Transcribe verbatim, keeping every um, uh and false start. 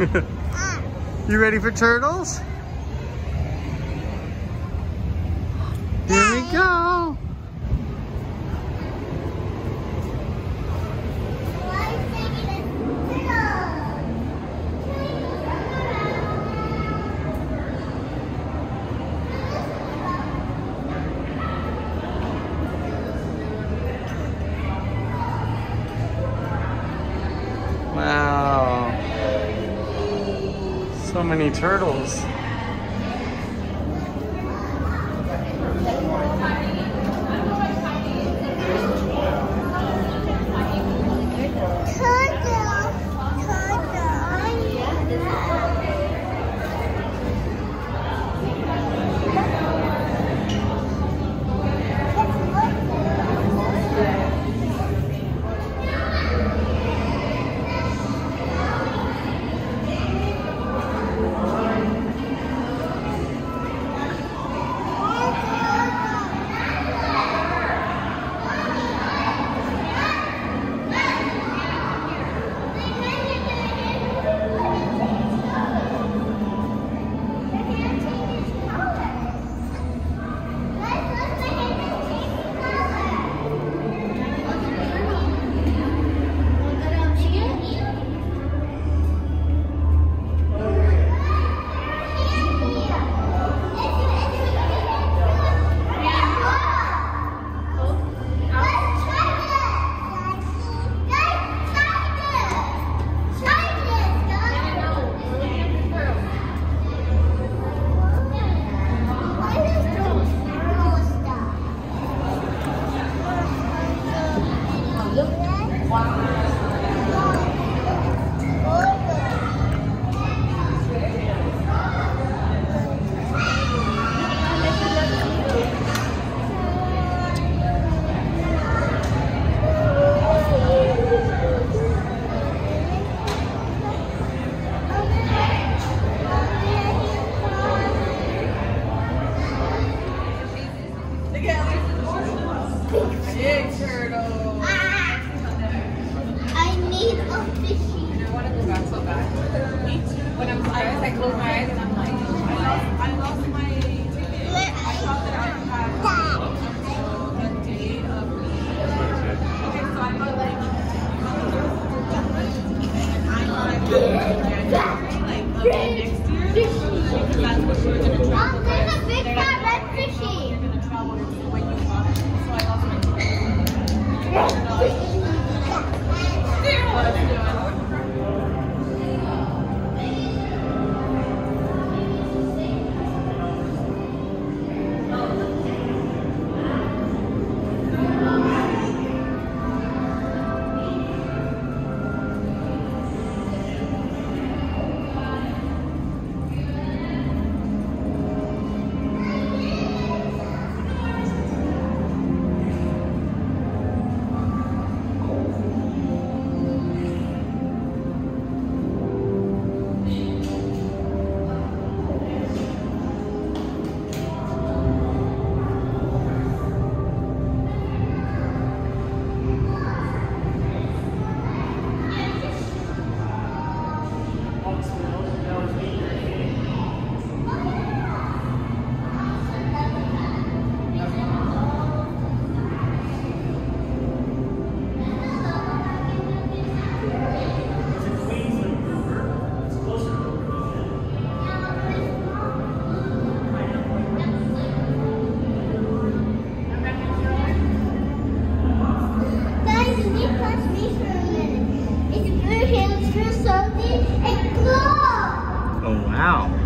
You ready for turtles? Here we go. Wow. So many turtles. Big turtle. Ah. I need a fishy. And I want to go back so bad. Me too. When I'm tired, I close my eyes and I'm like, I lost, I lost my ticket. I thought that I had until the day of the. Okay, so I got like, and I thought I would like of next year. Because that's what we were going to travel. Oh, there's a big fat red fishy. You're going to travel when you bought it. So I lost my ticket. Oh, wow.